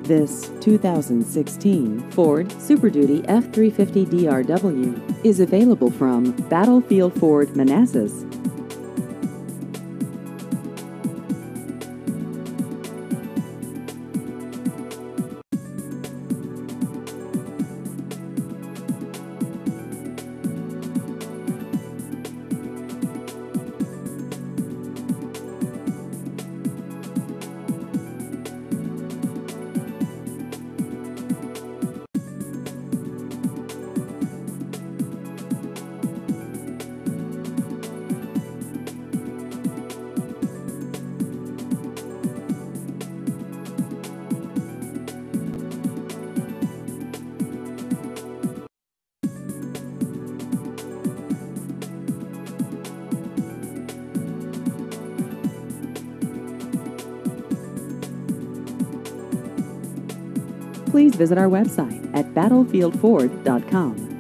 This 2016 Ford Super Duty F350 DRW is available from Battlefield Ford Manassas. Please visit our website at battlefieldford.com.